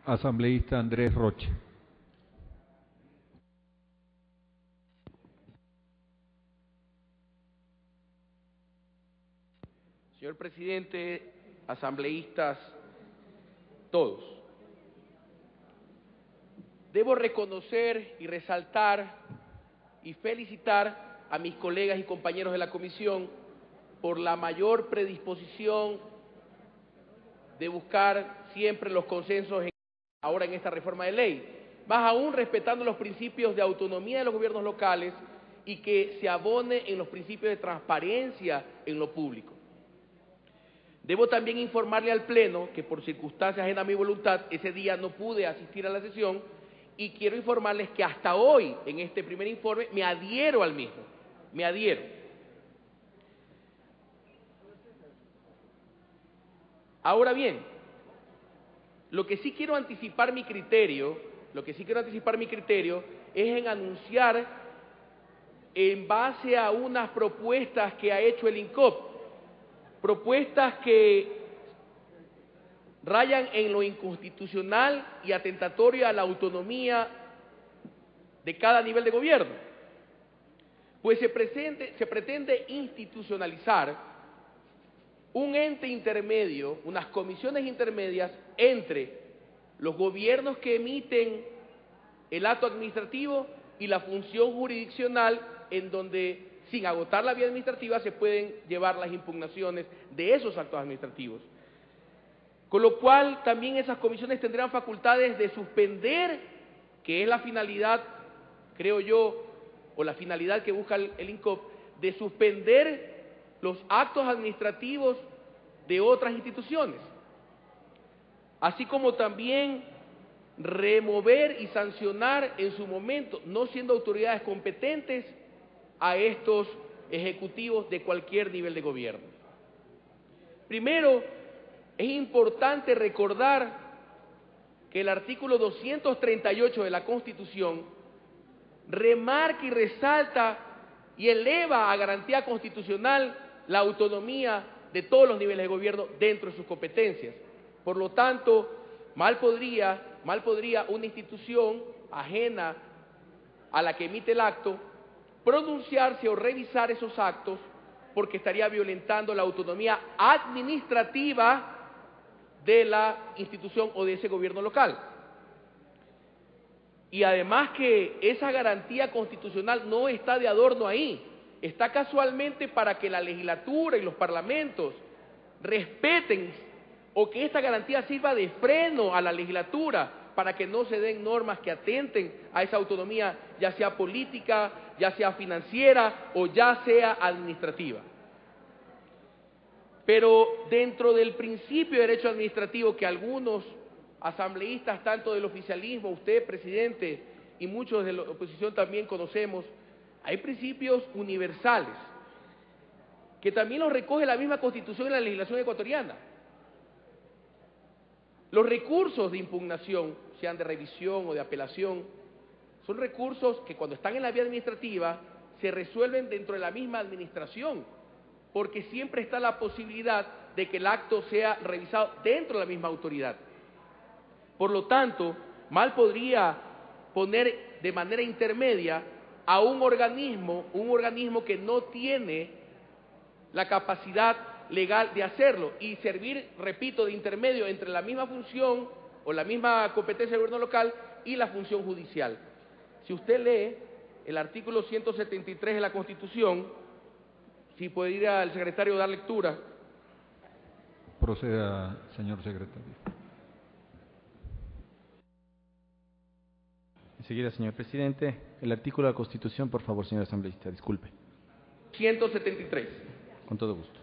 Asambleísta Andrés Rocha. Señor presidente, asambleístas, todos. Debo reconocer y resaltar y felicitar a mis colegas y compañeros de la comisión por la mayor predisposición de buscar siempre los consensos ahora en esta reforma de ley, más aún respetando los principios de autonomía de los gobiernos locales y que se abone en los principios de transparencia en lo público. Debo también informarle al Pleno que por circunstancias ajenas a mi voluntad, ese día no pude asistir a la sesión y quiero informarles que hasta hoy, en este primer informe, me adhiero al mismo, me adhiero. Ahora bien, lo que sí quiero anticipar mi criterio es en anunciar en base a unas propuestas que ha hecho el INCOP, propuestas que rayan en lo inconstitucional y atentatorio a la autonomía de cada nivel de gobierno, pues se pretende institucionalizar un ente intermedio, unas comisiones intermedias entre los gobiernos que emiten el acto administrativo y la función jurisdiccional, en donde, sin agotar la vía administrativa, se pueden llevar las impugnaciones de esos actos administrativos. Con lo cual, también esas comisiones tendrán facultades de suspender, que es la finalidad, creo yo, o la finalidad que busca el INCOP, de suspender los actos administrativos de otras instituciones, así como también remover y sancionar en su momento, no siendo autoridades competentes, a estos ejecutivos de cualquier nivel de gobierno. Primero, es importante recordar que el artículo 238 de la Constitución remarca y resalta y eleva a garantía constitucional la autonomía de todos los niveles de gobierno dentro de sus competencias. Por lo tanto, mal podría una institución ajena a la que emite el acto pronunciarse o revisar esos actos, porque estaría violentando la autonomía administrativa de la institución o de ese gobierno local. Y además que esa garantía constitucional no está de adorno ahí, está casualmente para que la legislatura y los parlamentos respeten, o que esta garantía sirva de freno a la legislatura para que no se den normas que atenten a esa autonomía, ya sea política, ya sea financiera o ya sea administrativa. Pero dentro del principio de derecho administrativo que algunos asambleístas, tanto del oficialismo, usted, presidente, y muchos de la oposición también conocemos, hay principios universales que también los recoge la misma Constitución y la legislación ecuatoriana. Los recursos de impugnación, sean de revisión o de apelación, son recursos que cuando están en la vía administrativa se resuelven dentro de la misma administración, porque siempre está la posibilidad de que el acto sea revisado dentro de la misma autoridad. Por lo tanto, mal podría poner de manera intermedia a un organismo que no tiene la capacidad legal de hacerlo y servir, repito, de intermedio entre la misma función o la misma competencia del gobierno local y la función judicial. Si usted lee el artículo 173 de la Constitución, si puede ir al secretario a dar lectura. Proceda, señor secretario. Enseguida, señor presidente. El artículo de la Constitución, por favor, señor asambleísta, disculpe. 173. Con todo gusto.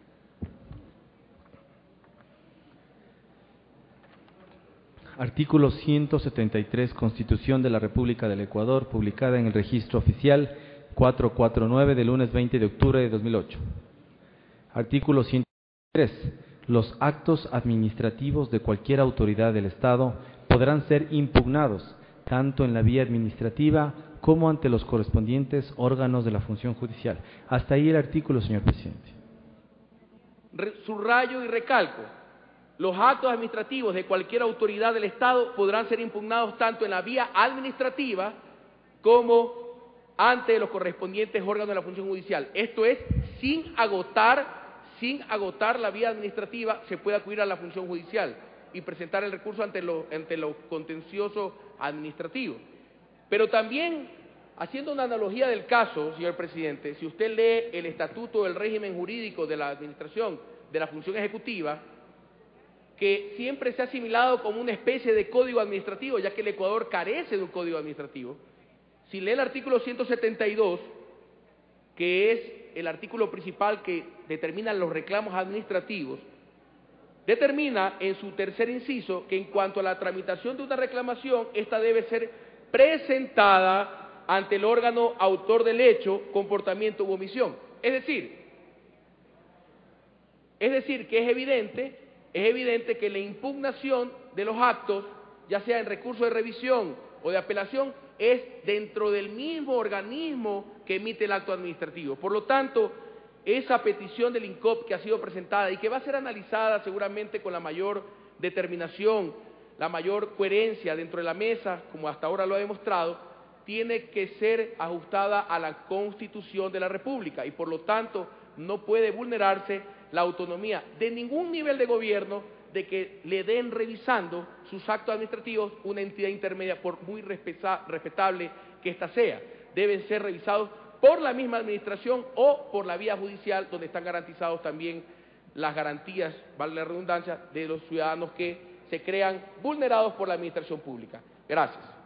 Artículo 173, Constitución de la República del Ecuador, publicada en el Registro Oficial 449 del lunes 20 de octubre de 2008. Artículo 173. Los actos administrativos de cualquier autoridad del Estado podrán ser impugnados tanto en la vía administrativa como ante los correspondientes órganos de la función judicial. Hasta ahí el artículo, señor presidente. Subrayo y recalco Los actos administrativos de cualquier autoridad del Estado podrán ser impugnados tanto en la vía administrativa como ante los correspondientes órganos de la función judicial. Esto es, sin agotar la vía administrativa, se puede acudir a la función judicial y presentar el recurso ante lo contencioso administrativo. Pero también, haciendo una analogía del caso, señor presidente, si usted lee el Estatuto del Régimen Jurídico de la Administración de la Función Ejecutiva, que siempre se ha asimilado como una especie de código administrativo, ya que el Ecuador carece de un código administrativo. Si lee el artículo 172, que es el artículo principal que determina los reclamos administrativos, determina en su tercer inciso que en cuanto a la tramitación de una reclamación, esta debe ser presentada ante el órgano autor del hecho, comportamiento u omisión. Es decir que es evidente que la impugnación de los actos, ya sea en recurso de revisión o de apelación, es dentro del mismo organismo que emite el acto administrativo. Por lo tanto, esa petición del INCOP que ha sido presentada y que va a ser analizada seguramente con la mayor determinación, la mayor coherencia dentro de la mesa, como hasta ahora lo ha demostrado, tiene que ser ajustada a la Constitución de la República y por lo tanto no puede vulnerarse la autonomía de ningún nivel de gobierno de que le den revisando sus actos administrativos una entidad intermedia, por muy respetable que ésta sea. Deben ser revisados por la misma administración o por la vía judicial, donde están garantizados también las garantías, vale la redundancia, de los ciudadanos que se crean vulnerados por la administración pública. Gracias.